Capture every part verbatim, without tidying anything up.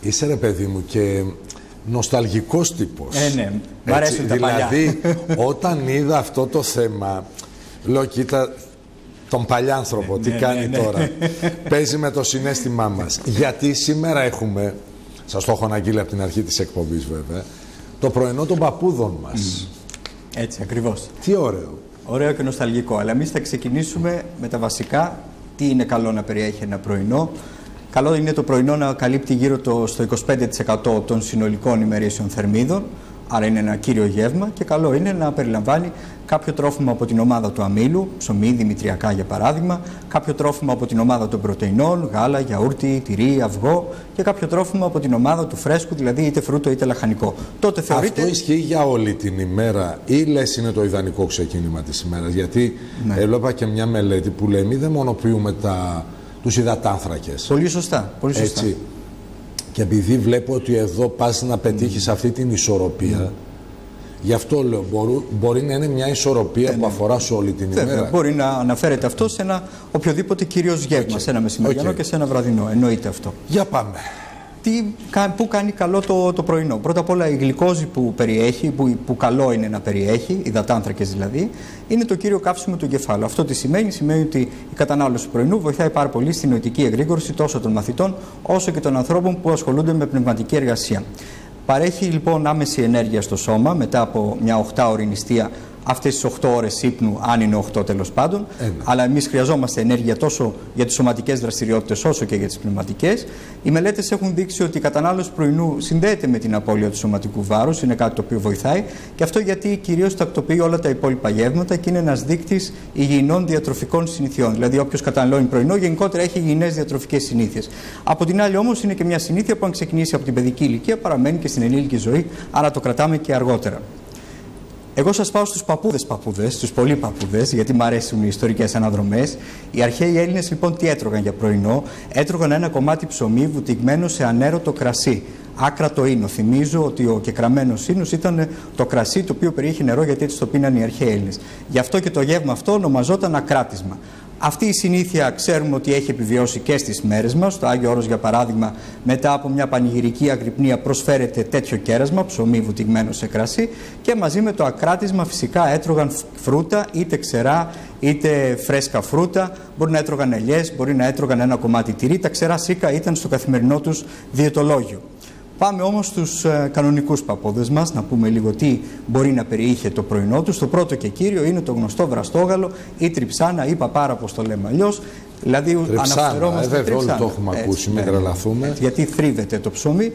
είσαι ρε παιδί μου και νοσταλγικός τύπος. Ε, ναι, μ' αρέσουν τα παλιά. Δηλαδή, όταν είδα αυτό το θέμα, λέω κοίτα τον παλιάνθρωπο, τι ναι, κάνει ναι, ναι. τώρα. Παίζει με το συναίσθημά μας. Γιατί σήμερα έχουμε, σας το έχω αναγγείλει από την αρχή της εκπομπής βέβαια, το πρωινό των παππούδων μας. Mm. Έτσι, ακριβώς. Τι ωραίο. Ωραίο και νοσταλγικό. Αλλά εμείς θα ξεκινήσουμε με τα βασικά. Τι είναι καλό να περιέχει ένα πρωινό. Καλό είναι το πρωινό να καλύπτει γύρω το, στο είκοσι πέντε τοις εκατό των συνολικών ημερήσιων θερμίδων. Άρα είναι ένα κύριο γεύμα. Και καλό είναι να περιλαμβάνει κάποιο τρόφιμο από την ομάδα του αμύλου, ψωμί, δημητριακά για παράδειγμα, κάποιο τρόφιμο από την ομάδα των πρωτεϊνών, γάλα, γιαούρτι, τυρί, αυγό και κάποιο τρόφιμο από την ομάδα του φρέσκου, δηλαδή είτε φρούτο είτε λαχανικό. Τότε θεωρείται... Αυτό ισχύει για όλη την ημέρα ή λες είναι το ιδανικό ξεκίνημα της ημέρας? Γιατί ναι. έβλεπα και μια μελέτη που λέει μην δαιμονοποιούμε τα... τους υδατάνθρακες. Πολύ σωστά. Πολύ σωστά. Έτσι. Και επειδή βλέπω ότι εδώ πας να πετύχεις mm. αυτή την ισορροπία, mm. γι' αυτό λέω, μπορεί, μπορεί να είναι μια ισορροπία ε, που αφορά σε όλη την βέβαια, ημέρα. Μπορεί να αναφέρεται αυτό σε ένα οποιοδήποτε κυρίως γεύμα, okay. σε ένα μεσημεριανό okay. και σε ένα βραδινό. Εννοείται αυτό. Για πάμε. Τι, πού κάνει καλό το, το πρωινό? Πρώτα απ' όλα η γλυκόζη που περιέχει, που, που καλό είναι να περιέχει, υδατάνθρακες δηλαδή, είναι το κύριο καύσιμο του εγκεφάλου. Αυτό τι σημαίνει? Σημαίνει ότι η κατανάλωση του πρωινού βοηθάει πάρα πολύ στην νοητική εγρήγορση τόσο των μαθητών όσο και των ανθρώπων που ασχολούνται με πνευματική εργασία. Παρέχει λοιπόν άμεση ενέργεια στο σώμα μετά από μια οκτάωρη νηστεία, αυτές τις οκτώ ώρες ύπνου, αν είναι οκτώ τέλος πάντων. Ένα. Αλλά εμείς χρειαζόμαστε ενέργεια τόσο για τις σωματικές δραστηριότητες όσο και για τις πνευματικές. Οι μελέτες έχουν δείξει ότι η κατανάλωση πρωινού συνδέεται με την απώλεια του σωματικού βάρους, είναι κάτι το οποίο βοηθάει. Και αυτό γιατί κυρίως τακτοποιεί όλα τα υπόλοιπα γεύματα και είναι ένας δείκτης υγιεινών διατροφικών συνηθιών. Δηλαδή, όποιος καταναλώνει πρωινό, γενικότερα έχει υγιεινές διατροφικές συνήθειες. Από την άλλη, όμως, είναι και μια συνήθεια που, αν ξεκινήσει από την παιδική ηλικία, παραμένει και στην ενήλικη ζωή, άρα το κρατάμε και αργότερα. Εγώ σας πάω στους παππούδες παππούδες, στους πολλοί παππούδες, γιατί μου αρέσουν οι ιστορικές αναδρομές. Οι αρχαίοι Έλληνες λοιπόν τι έτρωγαν για πρωινό? Έτρωγαν ένα κομμάτι ψωμί βουτυγμένο σε ανέρωτο κρασί. Άκρατο ίνο. Θυμίζω ότι ο κεκραμένος ίνος ήταν το κρασί το οποίο περιείχε νερό, γιατί έτσι το πίναν οι αρχαίοι Έλληνες. Γι' αυτό και το γεύμα αυτό ονομαζόταν ακράτισμα. Αυτή η συνήθεια ξέρουμε ότι έχει επιβιώσει και στις μέρες μας. Στο Άγιο Όρος, για παράδειγμα, μετά από μια πανηγυρική αγρυπνία προσφέρεται τέτοιο κέρασμα, ψωμί βουτυγμένο σε κρασί, και μαζί με το ακράτισμα φυσικά έτρωγαν φρούτα, είτε ξερά είτε φρέσκα φρούτα. Μπορεί να έτρωγαν ελιές, μπορεί να έτρωγαν ένα κομμάτι τυρί. Τα ξερά σίκα ήταν στο καθημερινό τους διαιτολόγιο. Πάμε όμως στους ε, κανονικούς παππούδες μας, να πούμε λίγο τι μπορεί να περιείχε το πρωινό τους. Το πρώτο και κύριο είναι το γνωστό βραστόγαλο ή τριψάνα ή παπάρα, όπως το λέμε αλλιώς. Δηλαδή, αναφερόμαστε ε, βέβαια, όλοι το έχουμε έτσι, ακούσει, μην τρελαθούμε. Γιατί θρύβεται το ψωμί.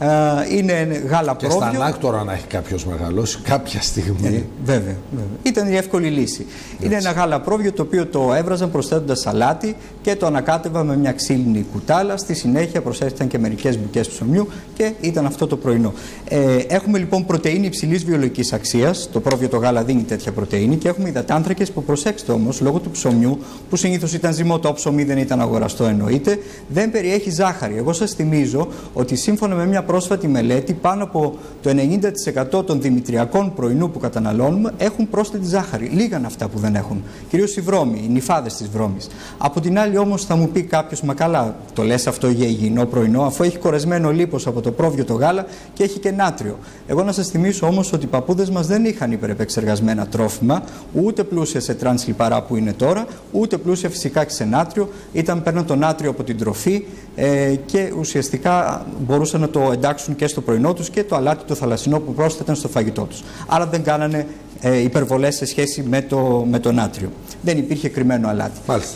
Ε, είναι γάλα και πρόβιο. Και στα ανάκτορα να έχει κάποιος μεγαλώσει κάποια στιγμή. Ε, βέβαια, βέβαια. Ήταν η εύκολη λύση. Έτσι. Είναι ένα γάλα πρόβιο το οποίο το έβραζαν προσθέτοντας σαλάτι και το ανακάτευαν με μια ξύλινη κουτάλα. Στη συνέχεια προσέθεταν και μερικές μπουκές ψωμιού και ήταν αυτό το πρωινό. Ε, έχουμε λοιπόν πρωτεΐνη υψηλής βιολογικής αξίας. Το πρόβιο το γάλα δίνει τέτοια πρωτεΐνη, και έχουμε υδατάνθρακες που, προσέξτε όμως, λόγω του ψωμιού, που συνήθως ήταν ζυμωτό ψωμί, δεν ήταν αγοραστό εννοείται, δεν περιέχει ζάχαρη. Εγώ σας θυμίζω ότι σύμφωνα με μια πρόσφατη μελέτη, πάνω από το ενενήντα τοις εκατό των δημητριακών πρωινού που καταναλώνουμε έχουν πρόσθετη ζάχαρη. Λίγαν αυτά που δεν έχουν. Κυρίως οι βρώμοι, οι νυφάδες της βρώμης. Από την άλλη, όμως, θα μου πει κάποιος, μα καλά, το λες αυτό για υγιεινό πρωινό, αφού έχει κορεσμένο λίπος από το πρόβιο το γάλα και έχει και νάτριο? Εγώ να σας θυμίσω όμως ότι οι παππούδες μας δεν είχαν υπερεπεξεργασμένα τρόφιμα, ούτε πλούσια σε τρανς λιπαρά που είναι τώρα, ούτε πλούσια φυσικά και σε νάτριο. Ήταν παίρναν το νάτριο από την τροφή ε, και ουσιαστικά μπορούσαν να το εντάξουν και στο πρωινό τους, και το αλάτι το θαλασσινό που πρόσθεταν στο φαγητό τους. Άρα δεν κάνανε ε, υπερβολές σε σχέση με το, με το νάτριο. Δεν υπήρχε κρυμμένο αλάτι. Μάλιστα.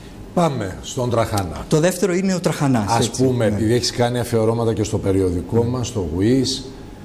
Πάμε στον τραχανά. Το δεύτερο είναι ο τραχανάς. Ας έτσι, πούμε, ναι. επειδή έχεις κάνει αφιερώματα και στο περιοδικό mm. μας, στο Γουίς,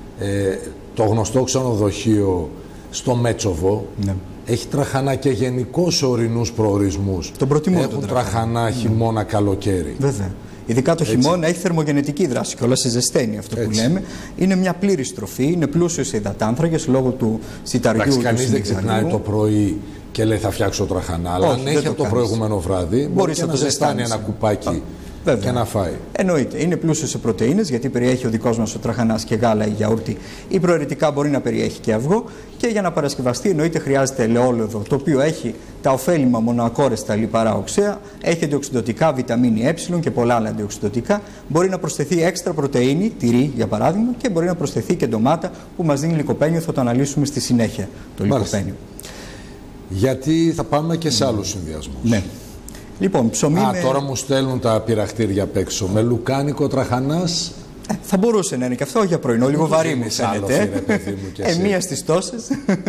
ε, το γνωστό ξενοδοχείο στο Μέτσοβο, ναι. έχει τραχανά και γενικώς σε ορεινούς προορισμούς. Τον προτιμώ. Έχουν τον τραχανά ναι. χειμώνα, καλοκαίρι. Βέβαια. Ειδικά το χειμώνα έχει θερμογενετική δράση και όλα σε ζεσταίνει αυτό που Έτσι. λέμε. Είναι μια πλήρης τροφή, είναι πλούσιο σε υδατάνθρακες λόγω του σιταριού. Εντάξει, κανείς δεν ξυπνάει το πρωί και λέει θα φτιάξω τραχανά. Αλλά αν έχει από το προηγούμενο βράδυ, μπορεί να, να ζεστάνει ένα κουπάκι Βέβαια. Και να φάει. Εννοείται. Είναι πλούσιο σε πρωτεΐνες, γιατί περιέχει ο δικός μας ο τραχανάς και γάλα ή γιαούρτι, ή προαιρετικά μπορεί να περιέχει και αυγό. Και για να παρασκευαστεί, εννοείται χρειάζεται ελαιόλαδο, το οποίο έχει τα ωφέλιμα μονοακόρεστα λιπαρά οξέα, έχει αντιοξυδωτικά, βιταμίνη Ε και πολλά άλλα αντιοξυδωτικά. Μπορεί να προσθεθεί έξτρα πρωτεΐνη, τυρί για παράδειγμα, και μπορεί να προσθεθεί και ντομάτα που μας δίνει λικοπένιο. Θα το αναλύσουμε στη συνέχεια το λικοπένιο. Γιατί θα πάμε και σε άλλους συνδυασμούς. Ναι. Λοιπόν, ψωμί. Α, με... τώρα μου στέλνουν τα πειραχτήρια απ' έξω. Με λουκάνικο, τραχανάς. Ε, θα μπορούσε να είναι και αυτό για πρωινό. Λίγο βαρύ μου φαίνεται. Ε, μία στις τόσες.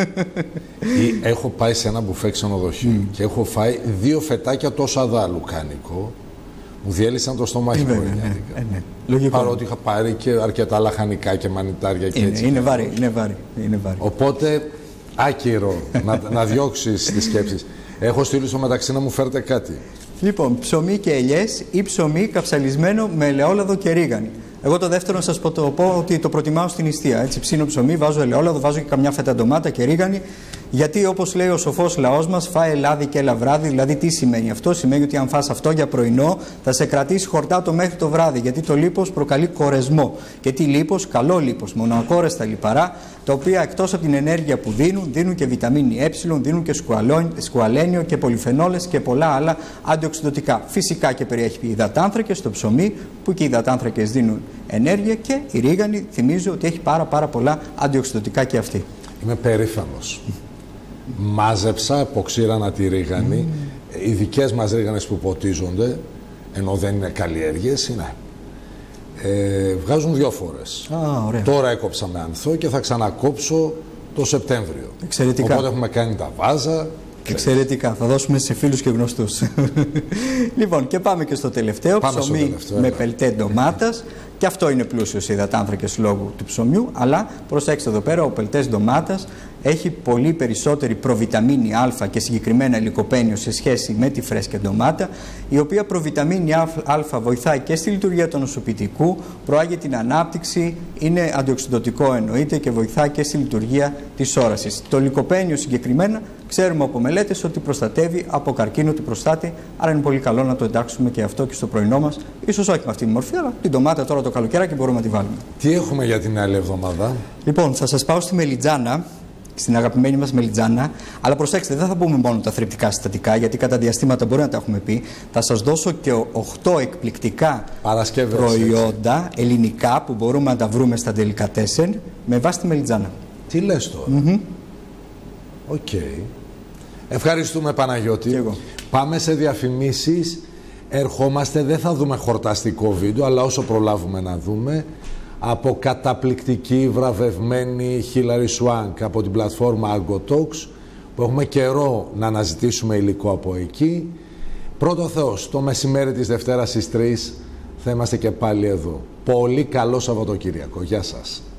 Ή, έχω πάει σε ένα μπουφέ ξενοδοχείο mm. και έχω φάει δύο φετάκια τόσο αδά λουκάνικο. Μου διέλυσαν το στομάχι μου. Ναι, ναι, ναι. Παρότι είχα πάρει και αρκετά λαχανικά και μανιτάρια και είναι, έτσι. Είναι βαρύ, είναι βαρύ, είναι βαρύ. Οπότε, άκυρο να, να διώξεις τις σκέψεις. Έχω στείλει στο μεταξύ να μου φέρετε κάτι. Λοιπόν, ψωμί και ελιές ή ψωμί καψαλισμένο με ελαιόλαδο και ρίγανη. Εγώ το δεύτερο να σας πω, το πω ότι το προτιμάω στην νηστεία. Έτσι, ψήνω ψωμί, βάζω ελαιόλαδο, βάζω και καμιά φέτα ντομάτα και ρίγανη. Γιατί, όπως λέει ο σοφός λαός μας, φάε λάδι και έλα βράδυ. Δηλαδή, τι σημαίνει αυτό? Σημαίνει ότι αν φας αυτό για πρωινό, θα σε κρατήσει χορτάτο μέχρι το βράδυ. Γιατί το λίπος προκαλεί κορεσμό. Και τι λίπος? Καλό λίπος, μονοακόρεστα λιπαρά, τα οποία εκτός από την ενέργεια που δίνουν, δίνουν και βιταμίνη Ε, δίνουν και σκουαλένιο και πολυφενόλες και πολλά άλλα αντιοξυδωτικά. Φυσικά και περιέχει υδατάνθρακες στο ψωμί, που και οι υδατάνθρακες δίνουν ενέργεια, και η ρίγανη, θυμίζω ότι έχει πάρα, πάρα πολλά αντιοξυδωτικά και αυτή. Είμαι περήφανος. Μάζεψα, αποξήρανα τη ρίγανη. Mm. Οι δικές μας ρίγανες που ποτίζονται, ενώ δεν είναι καλλιέργειες, είναι. Ε, βγάζουν δύο φορές. Ah, ωραία. Τώρα έκοψα με ανθό και θα ξανακόψω το Σεπτέμβριο. Εξαιρετικά. Οπότε έχουμε κάνει τα βάζα. Εξαιρετικά. Θα δώσουμε σε φίλους και γνωστούς. Λοιπόν, και πάμε και στο τελευταίο. Πάμε ψωμί στο τελευταίο, με έλα. πελτέ ντομάτας. Και αυτό είναι πλούσιο σε υδατάνθρακες λόγω του ψωμιού. Αλλά προσέξτε εδώ πέρα, ο πελτές ντομάτας έχει πολύ περισσότερη προβιταμίνη Α και συγκεκριμένα λικοπένιο σε σχέση με τη φρέσκια ντομάτα, η οποία προβιταμίνη Α βοηθάει και στη λειτουργία του νοσοποιητικού, προάγει την ανάπτυξη, είναι αντιοξυδωτικό εννοείται και βοηθάει και στη λειτουργία της όρασης. Το λικοπένιο συγκεκριμένα ξέρουμε από μελέτες ότι προστατεύει από καρκίνο του προστάτη, άρα είναι πολύ καλό να το εντάξουμε και αυτό και στο πρωινό μας. Ίσως όχι με αυτή τη μορφή, αλλά την ντομάτα τώρα το καλοκαίρι μπορούμε να τη βάλουμε. Τι έχουμε για την άλλη εβδομάδα? Λοιπόν, θα σας πάω στη μελιτζάνα, στην αγαπημένη μας μελιτζάνα, αλλά προσέξτε, δεν θα πούμε μόνο τα θρεπτικά συστατικά, γιατί κατά διαστήματα μπορεί να τα έχουμε πει. Θα σας δώσω και οκτώ εκπληκτικά Παρασκευές, προϊόντα έτσι. ελληνικά που μπορούμε να τα βρούμε στα ντελικατέσεν με βάση τη μελιτζάνα. Τι λες τώρα? Οκ. Mm-hmm. Okay. Ευχαριστούμε, Παναγιώτη. Πάμε σε διαφημίσεις. Ερχόμαστε, δεν θα δούμε χορταστικό βίντεο, αλλά όσο προλάβουμε να δούμε, από καταπληκτική βραβευμένη Hilary Swank από την πλατφόρμα ArgoTalks, που έχουμε καιρό να αναζητήσουμε υλικό από εκεί. Πρώτο Θεός, το μεσημέρι της Δευτέρας στις τρεις θα είμαστε και πάλι εδώ. Πολύ καλό Σαββατοκύριακο. Γεια σας.